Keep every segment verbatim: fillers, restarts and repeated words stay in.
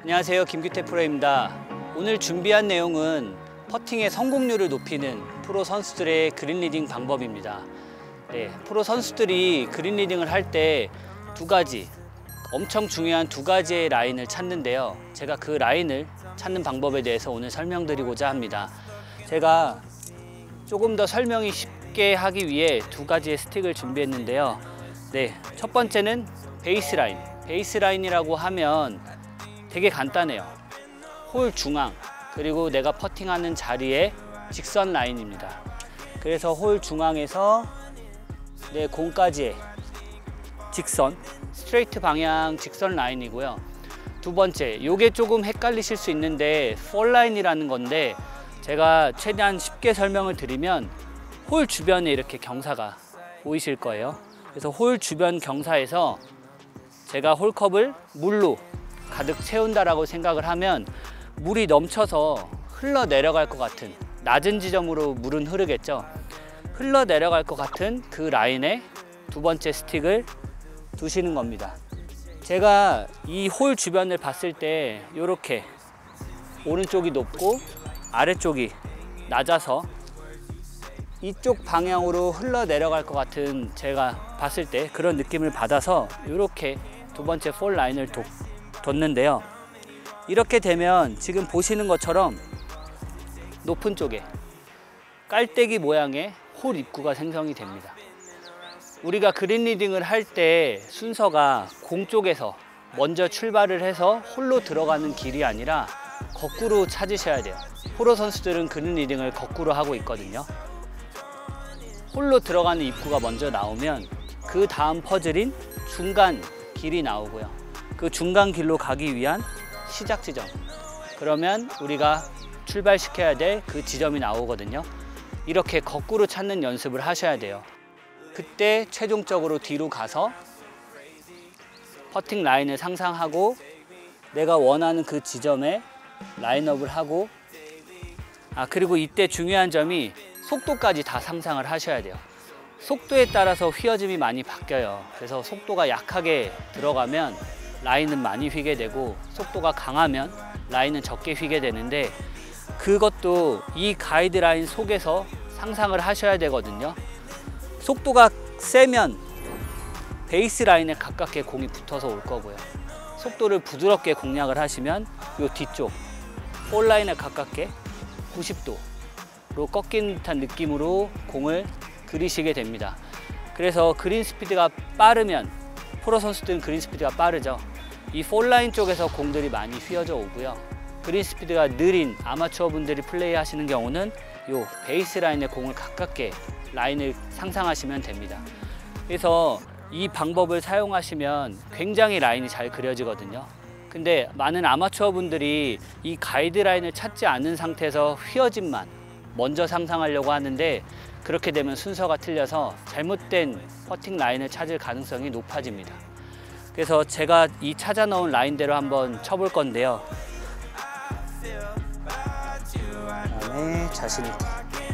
안녕하세요, 김규태 프로입니다. 오늘 준비한 내용은 퍼팅의 성공률을 높이는 프로 선수들의 그린 리딩 방법입니다. 네, 프로 선수들이 그린 리딩을 할 때 두 가지, 엄청 중요한 두 가지의 라인을 찾는데요. 제가 그 라인을 찾는 방법에 대해서 오늘 설명드리고자 합니다. 제가 조금 더 설명이 쉽게 하기 위해 두 가지의 스틱을 준비했는데요. 네, 첫 번째는 베이스라인. 베이스라인이라고 하면 되게 간단해요. 홀 중앙, 그리고 내가 퍼팅하는 자리의 직선 라인입니다. 그래서 홀 중앙에서 내 공까지의 직선, 스트레이트 방향 직선 라인이고요. 두 번째, 이게 조금 헷갈리실 수 있는데 폴 라인이라는 건데, 제가 최대한 쉽게 설명을 드리면 홀 주변에 이렇게 경사가 보이실 거예요. 그래서 홀 주변 경사에서 제가 홀컵을 물로 가득 채운다라고 생각을 하면 물이 넘쳐서 흘러 내려갈 것 같은, 낮은 지점으로 물은 흐르겠죠. 흘러 내려갈 것 같은 그 라인에 두 번째 스틱을 두시는 겁니다. 제가 이 홀 주변을 봤을 때 이렇게 오른쪽이 높고 아래쪽이 낮아서 이쪽 방향으로 흘러 내려갈 것 같은, 제가 봤을 때 그런 느낌을 받아서 이렇게 두 번째 폴 라인을 뒀, 뒀는데요. 이렇게 되면 지금 보시는 것처럼 높은 쪽에 깔때기 모양의 홀 입구가 생성이 됩니다. 우리가 그린 리딩을 할 때 순서가 공 쪽에서 먼저 출발을 해서 홀로 들어가는 길이 아니라 거꾸로 찾으셔야 돼요. 프로 선수들은 그린 리딩을 거꾸로 하고 있거든요. 홀로 들어가는 입구가 먼저 나오면 그 다음 퍼즐인 중간 길이 나오고요. 그 중간 길로 가기 위한 시작 지점, 그러면 우리가 출발시켜야 될 그 지점이 나오거든요. 이렇게 거꾸로 찾는 연습을 하셔야 돼요. 그때 최종적으로 뒤로 가서 퍼팅 라인을 상상하고 내가 원하는 그 지점에 라인업을 하고, 아 그리고 이때 중요한 점이 속도까지 다 상상을 하셔야 돼요. 속도에 따라서 휘어짐이 많이 바뀌어요. 그래서 속도가 약하게 들어가면 라인은 많이 휘게 되고, 속도가 강하면 라인은 적게 휘게 되는데, 그것도 이 가이드라인 속에서 상상을 하셔야 되거든요. 속도가 세면 베이스 라인에 가깝게 공이 붙어서 올 거고요. 속도를 부드럽게 공략을 하시면 이 뒤쪽 폴 라인에 가깝게 구십 도로 꺾인 듯한 느낌으로 공을 그리시게 됩니다. 그래서 그린 스피드가 빠르면, 프로 선수들은 그린 스피드가 빠르죠. 이 폴 라인 쪽에서 공들이 많이 휘어져 오고요. 그린 스피드가 느린 아마추어 분들이 플레이 하시는 경우는 이 베이스 라인에 공을 가깝게 라인을 상상하시면 됩니다. 그래서 이 방법을 사용하시면 굉장히 라인이 잘 그려지거든요. 근데 많은 아마추어 분들이 이 가이드라인을 찾지 않은 상태에서 휘어짐만 먼저 상상하려고 하는데, 그렇게 되면 순서가 틀려서 잘못된 퍼팅 라인을 찾을 가능성이 높아집니다. 그래서 제가 이 찾아 놓은 라인대로 한번 쳐볼 건데요. 그다음에 자신 있게.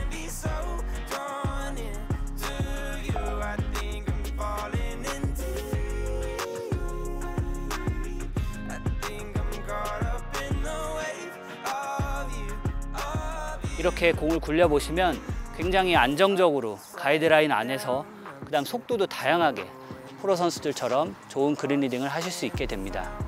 이렇게 공을 굴려보시면 굉장히 안정적으로 가이드라인 안에서, 그 다음 속도도 다양하게 프로 선수들처럼 좋은 그린 리딩을 하실 수 있게 됩니다.